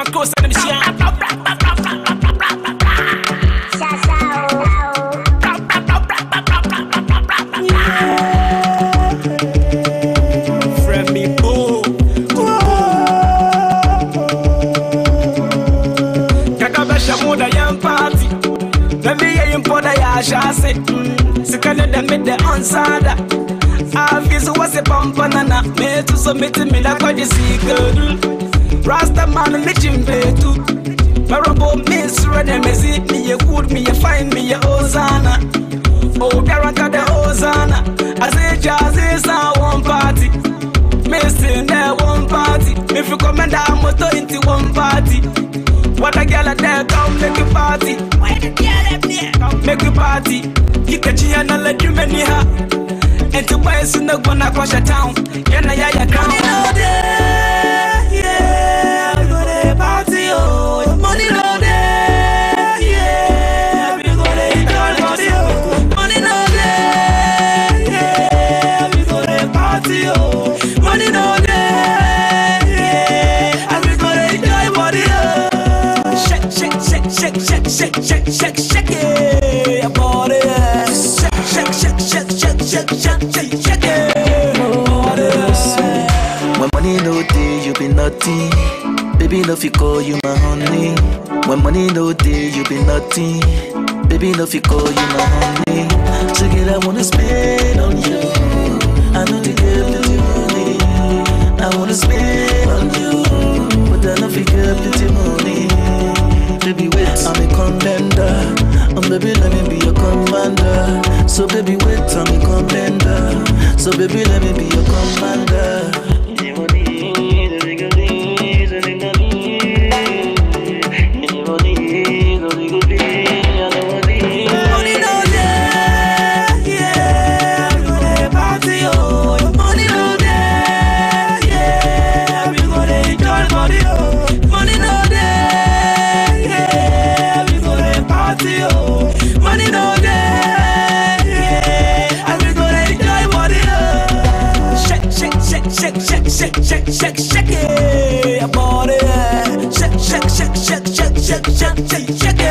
and close and Shase, Sikana da mid the ansada. Avis was a pampanana, made to submit me like what you see, girl. Rasta man, me chimbetu. Marabo miss, ready, me see me, you good me, you find me, you Hosanna. Oh, Garanka the Hosanna. I say, Jazz is our one party. Missing there one party. If you come and down, motor into one party. What a girl at there, come make a party. Why the girl up there? Come make a party. Kick a chin and let you many her. And to buy soon the one across your town. Yana ya crown. Money no day, yeah. We go to party, oh. Money no day, yeah. We go to party, oh. Money no day, yeah. We go to party, oh. Money no day, yeah. And we go to enjoy body, oh. Shake it, your body. Shake it, body. When money no day, you be naughty. Baby, no fi call you my honey. When money no day, you be naughty. Baby, no fi call you my honey. Together, I wanna spend on you. I know the girl that you money. I wanna spend on you, but I know fi girl that you money. Baby, wait, I'm a contender. Baby, let me be your commander. So baby, wait, I'm a contender. So baby, let me be your commander. Shake it, your body. Shake it.